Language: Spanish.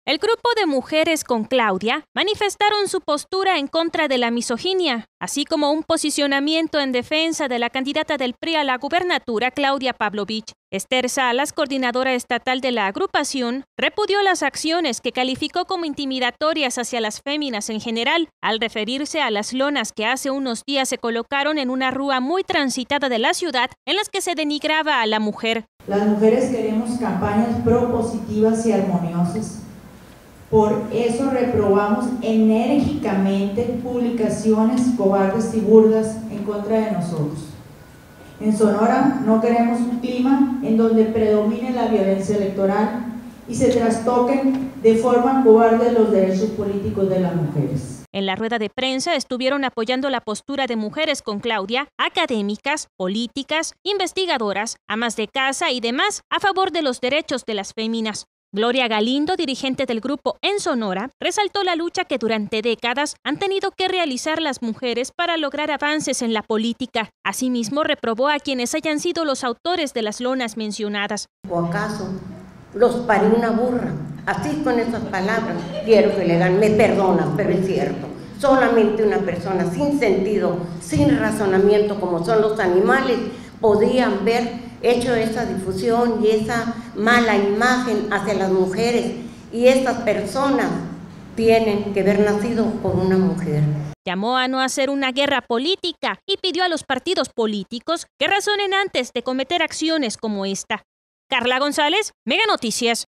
El grupo de Mujeres con Claudia manifestaron su postura en contra de la misoginia, así como un posicionamiento en defensa de la candidata del PRI a la gubernatura, Claudia Pavlovich. Esther Salas, coordinadora estatal de la agrupación, repudió las acciones que calificó como intimidatorias hacia las féminas en general, al referirse a las lonas que hace unos días se colocaron en una rúa muy transitada de la ciudad, en las que se denigraba a la mujer. Las mujeres queremos campañas propositivas y armoniosas. Por eso reprobamos enérgicamente publicaciones cobardes y burdas en contra de nosotros. En Sonora no queremos un clima en donde predomine la violencia electoral y se trastoquen de forma cobarde los derechos políticos de las mujeres. En la rueda de prensa estuvieron apoyando la postura de Mujeres con Claudia, académicas, políticas, investigadoras, amas de casa y demás a favor de los derechos de las féminas. Gloria Galindo, dirigente del grupo en Sonora, resaltó la lucha que durante décadas han tenido que realizar las mujeres para lograr avances en la política. Asimismo, reprobó a quienes hayan sido los autores de las lonas mencionadas. ¿O acaso los parió una burra? Así, con esas palabras, quiero que le digan, me perdonan, pero es cierto. Solamente una persona sin sentido, sin razonamiento, como son los animales, podían ver hecho esa difusión y esa mala imagen hacia las mujeres, y estas personas tienen que haber nacido por una mujer. Llamó a no hacer una guerra política y pidió a los partidos políticos que razonen antes de cometer acciones como esta. Carla González, Mega Noticias.